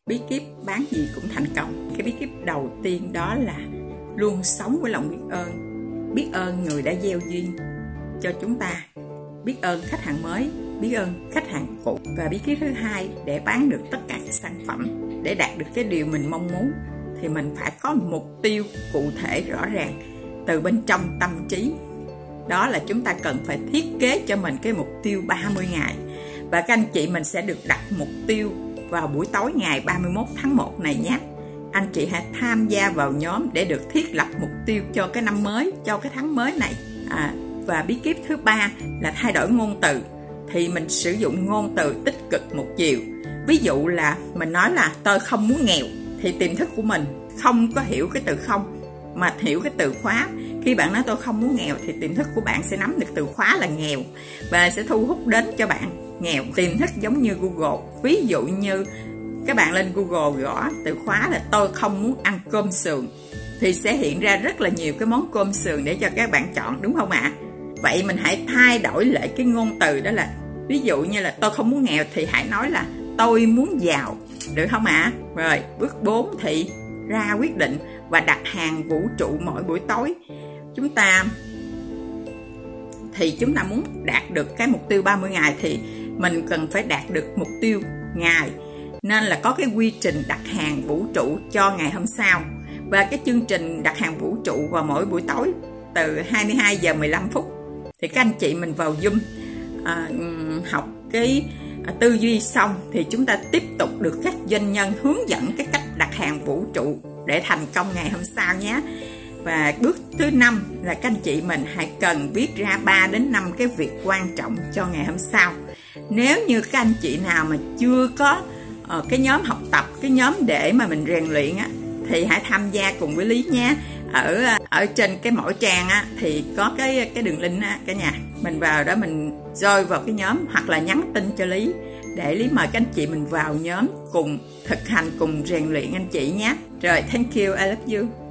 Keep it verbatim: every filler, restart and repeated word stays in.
Bí kíp bán gì cũng thành công. Cái bí kíp đầu tiên đó là luôn sống với lòng biết ơn. Biết ơn người đã gieo duyên cho chúng ta, biết ơn khách hàng mới, biết ơn khách hàng cũ. Và bí kíp thứ hai, để bán được tất cả các sản phẩm, để đạt được cái điều mình mong muốn, thì mình phải có một mục tiêu cụ thể rõ ràng từ bên trong tâm trí. Đó là chúng ta cần phải thiết kế cho mình cái mục tiêu ba mươi ngày. Và các anh chị mình sẽ được đặt mục tiêu vào buổi tối ngày ba mươi mốt tháng một này nhé. Anh chị hãy tham gia vào nhóm để được thiết lập mục tiêu cho cái năm mới, cho cái tháng mới này. À, và bí kíp thứ ba là thay đổi ngôn từ. Thì mình sử dụng ngôn từ tích cực một chiều. Ví dụ là mình nói là tôi không muốn nghèo, thì tiềm thức của mình không có hiểu cái từ không, mà hiểu cái từ khóa. Khi bạn nói tôi không muốn nghèo thì tiềm thức của bạn sẽ nắm được từ khóa là nghèo và sẽ thu hút đến cho bạn nghèo. Tiềm thức giống như Google. Ví dụ như các bạn lên Google gõ từ khóa là tôi không muốn ăn cơm sườn, thì sẽ hiện ra rất là nhiều cái món cơm sườn để cho các bạn chọn, đúng không ạ? À? Vậy mình hãy thay đổi lại cái ngôn từ, đó là ví dụ như là tôi không muốn nghèo thì hãy nói là tôi muốn giàu, được không ạ? À? Rồi bước bốn thì ra quyết định và đặt hàng vũ trụ mỗi buổi tối. Chúng ta thì chúng ta muốn đạt được cái mục tiêu ba mươi ngày thì mình cần phải đạt được mục tiêu ngày, nên là có cái quy trình đặt hàng vũ trụ cho ngày hôm sau. Và cái chương trình đặt hàng vũ trụ vào mỗi buổi tối từ hai mươi hai giờ mười lăm phút thì các anh chị mình vào Zoom à, học cái à, tư duy xong thì chúng ta tiếp tục được các doanh nhân hướng dẫn cái cách đặt hàng vũ trụ để thành công ngày hôm sau nhé. Và bước thứ năm là các anh chị mình hãy cần viết ra ba đến năm cái việc quan trọng cho ngày hôm sau. Nếu như các anh chị nào mà chưa có uh, cái nhóm học tập, cái nhóm để mà mình rèn luyện á, thì hãy tham gia cùng với Lý nhé. Ở ở trên cái mỗi trang á thì có cái cái đường link á cả nhà. Mình vào đó mình join vào cái nhóm hoặc là nhắn tin cho Lý để Lý mời các anh chị mình vào nhóm cùng thực hành, cùng rèn luyện anh chị nhé. Rồi, thank you, I love you.